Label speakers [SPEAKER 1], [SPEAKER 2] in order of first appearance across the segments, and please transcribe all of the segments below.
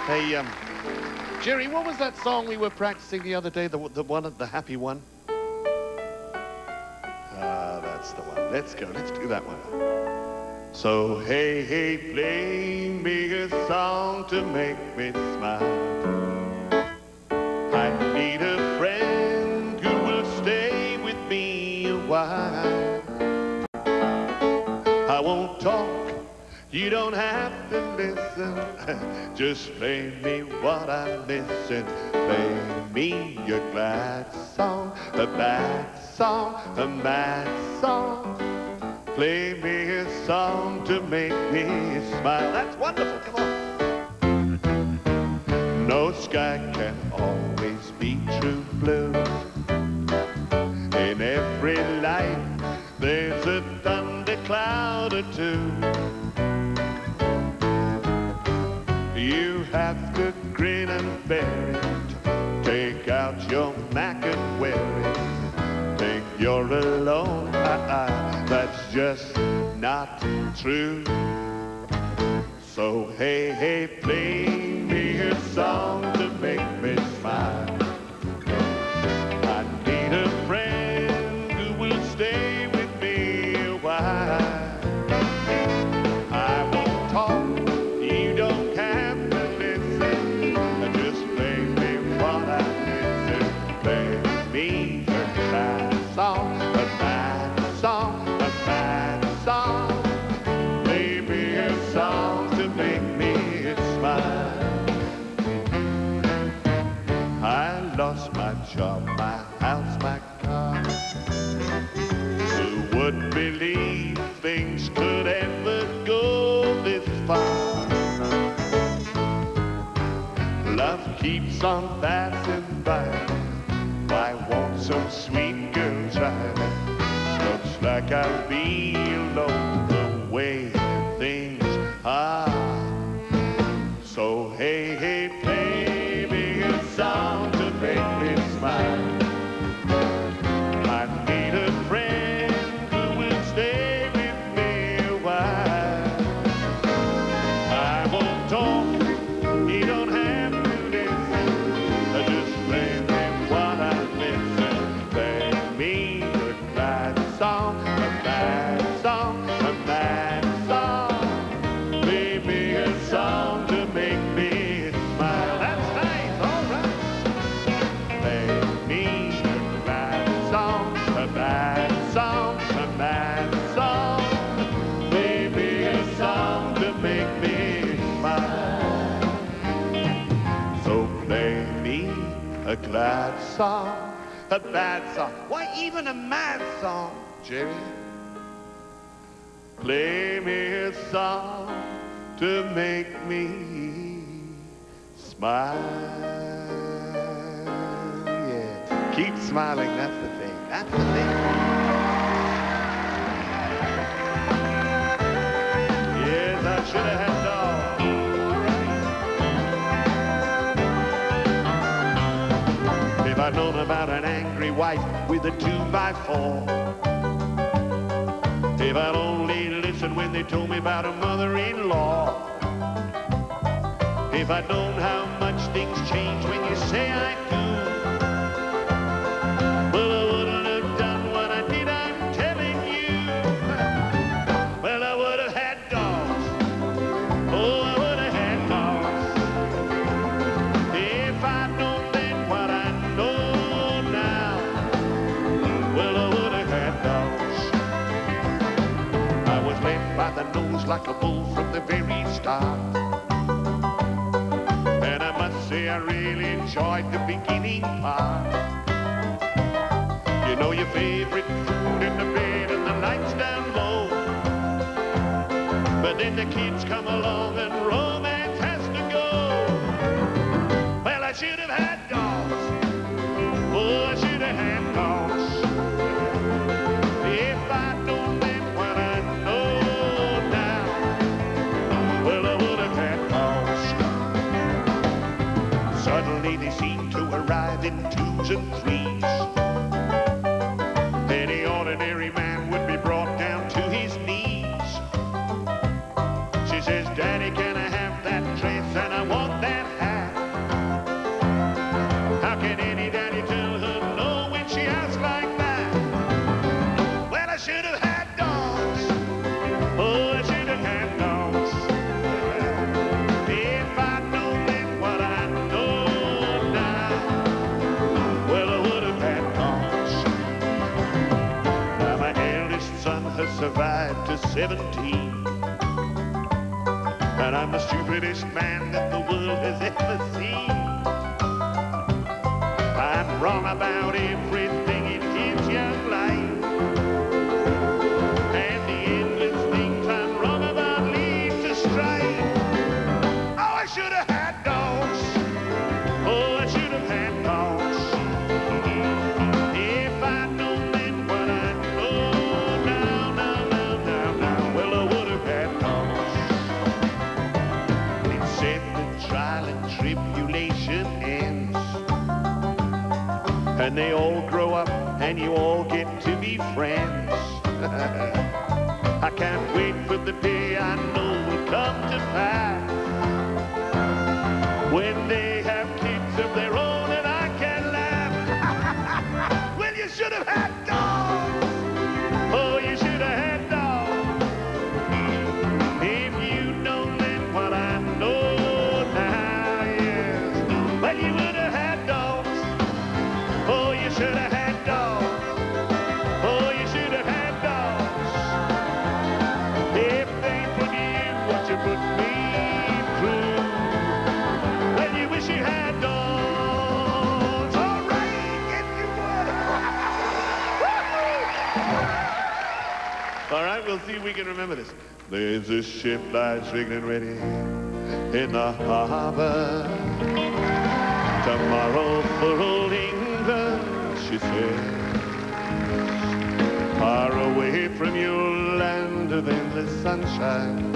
[SPEAKER 1] Hey, Jerry, what was that song we were practicing the other day? The happy one? That's the one. Let's go. Let's do that one. So, hey, hey, play me a song to make me smile. I need a friend who will stay with me a while. I won't talk. You don't have to listen, just play me what I'm missing. Play me a glad song, a bad song, a mad song. Play me a song to make me smile. That's wonderful, come on. No sky can always be true blue. In every light, there's a thundercloud or two. You have to grin and bear it. Take out your Mac and wear it. Think you're alone, that's just not true. So hey, hey, play me a song to make me smile. I need a friend who will stay with me a while. Lost my job, my house, my car. Who would believe things could ever go this far? Love keeps on passing by. I want some sweet girl try. Looks like I'll be alone the way things are. So hey, hey, play me a song to make me smile. I need a friend who will stay with me a while. I won't talk, you don't have to listen. Just play me what I'm missing. Play me a glad song, a bad song, a mad song. Play me a song to make me smile. That's nice, all right. Play me a glad song, a bad song, a mad song. Play me a song to make me smile. So play me a glad song, a bad song. Why even a mad song, Jerry? Play me a song to make me smile. Yeah, keep smiling, that's the thing. That's the thing. Yes, I should have had dogs. All right. If I'd known about an angry wife with a 2x4, if I'd only listened when they told me about a mother-in-law, if I'd known how much things change when you say I do, well, I wouldn't have done what I did, I'm telling you. Well, I would have had dogs. Oh, I would have had dogs. If I'd known then what I know now, well, I would have had dogs. I was led by the nose like a bull from the very start. And I must say I really enjoyed the beginning part. You know, your favorite food in the bed and the lights down low. But then the kids come along and romance has to go. Well, I should have had dogs. Oh, I should have had dogs. If I'd known then what I know now, well, I would have had dogs. Suddenly they seem to arrive in 2s and 3s. Any ordinary man would be brought down to his knees. She says, Daddy, can I have that dress? And I want that hat. 17. And I'm the stupidest man that the world has ever seen. I'm wrong about everything in his young life, and the endless things I'm wrong about lead to strife. Oh, I should have had dogs. Oh, I should have had dogs. If I'd known then what I know now, well, I would have had dogs. It said the trial and tribulation ends, and they all grow up and you all get to be friends. I can't wait for the day I know will come to pass, when they have kids of their own and I can laugh. Well, you should have had dogs. Oh, you should have had dogs. If you'd known then what I know now, yes. Well, you would have had dogs. Oh, you should have had dogs. Oh, you should have had dogs. If they put you what you put me through, well, you wish you had dogs. All right, if you would. All right, we'll see if we can remember this. There's a ship lies rigged and ready in the harbor. Tomorrow for old England, she says, far away from your land of endless sunshine,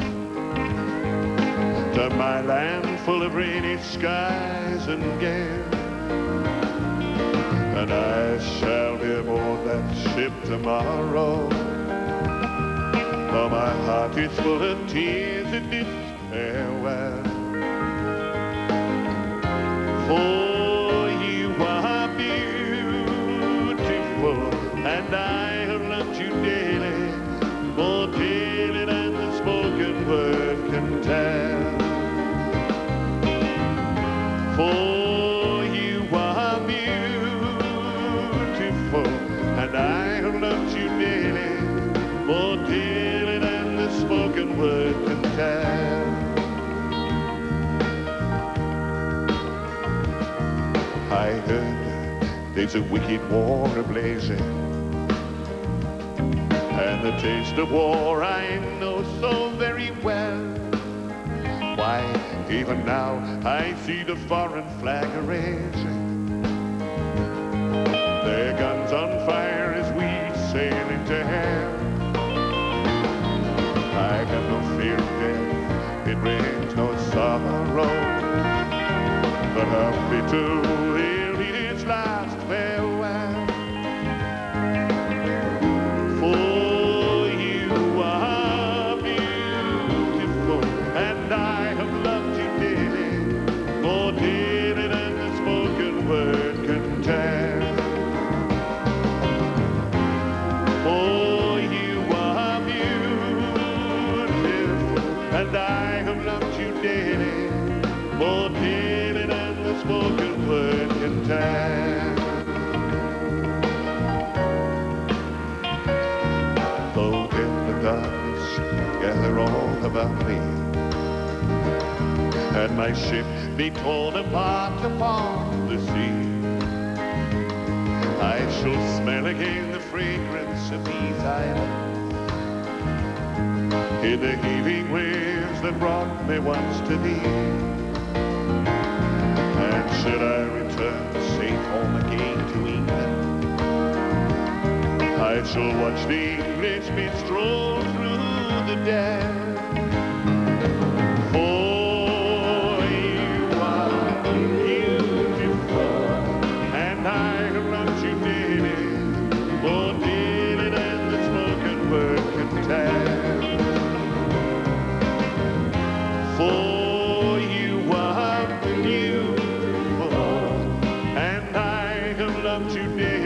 [SPEAKER 1] to my land full of rainy skies and gales. And I shall be aboard that ship tomorrow, though my heart is full of tears at this farewell. For you are beautiful, and I have loved you daily, more daily than the spoken word can tell. For you are beautiful, and I have loved you daily, more daily than the spoken word can tell. I heard there's a wicked war ablazing, and the taste of war I know so very well. Why, even now I see the foreign flag raising, their guns on fire as we sail into hell. I got no fear of death, it brings no sorrow, but I'll be to hear his last farewell. For you are beautiful, and I have loved you dearly, more dearly than the spoken word can tell. For you are beautiful, and I have loved you dearly, more dearly than the spoken word can tell. Though in the darkness gather all about me, and my ship be torn apart upon the sea, I shall smell again the fragrance of these islands, in the heaving waves that brought me once to thee. And should I return safe home again to England, I shall watch the Englishmen stroll through the dam. For you are beautiful, and I have loved you dearly, more dearly than the spoken word can tell. For you are beautiful, and I have loved you dearly,